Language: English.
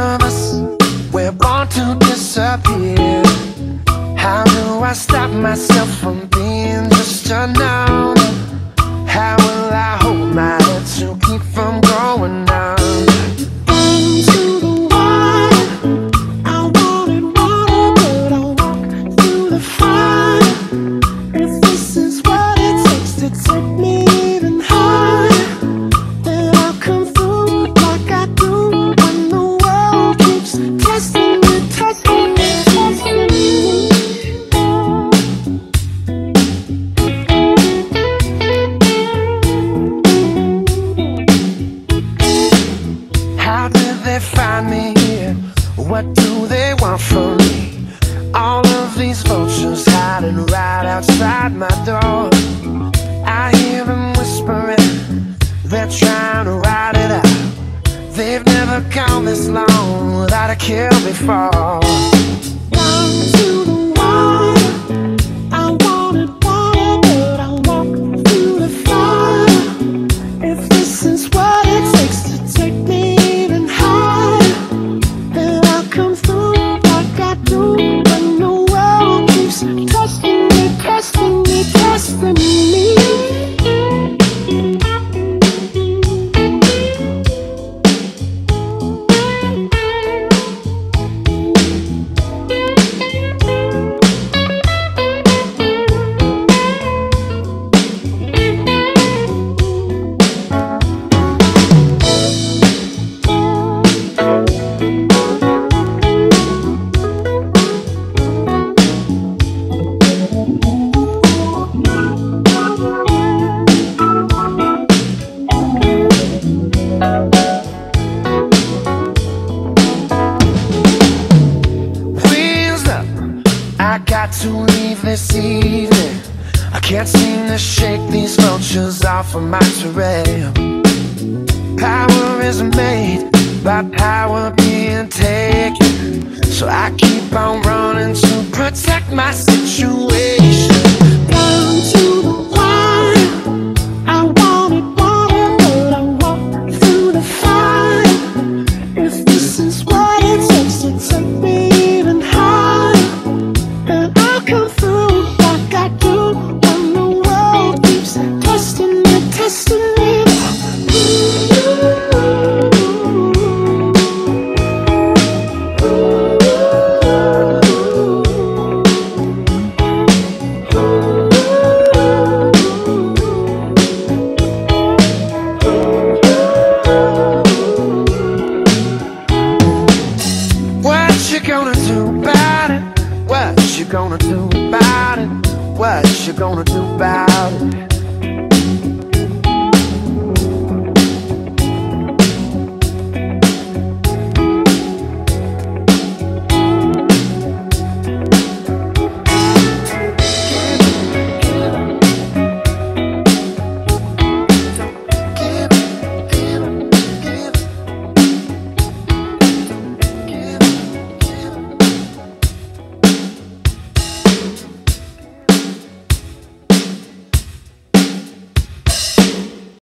of us, we're born to disappear. How do I stop myself from being just a number? How will I hold my head to keep from growing up? Into the water, I wanted water, but I'll walk through the fire. If this is what it takes to take me even higher, then I'll come through like I do when the world keeps testing me, testing me, testing me. How did they find me here? What do they want from me? All of these vultures hiding right outside my door. I hear them whispering, they're trying to ride it out. They've never gone this long without a kill before. Down to the water, I wanted water, but I'll walk through the fire. If this is what it takes to take me even higher, then I'll come through like I do when the world keeps testing me, testing me, testing me. I got to leave this evening. I can't seem to shake these vultures off of my trail. Power is made by power being taken, so I keep on running to protect my situation. Down to the wire, I wanted water, but I walk through the fire. If this is what it takes to take me even higher, then I'll come through like I do when the world keeps testing me, testing me. What you gonna do about it? What you gonna do about it? What you gonna do about it?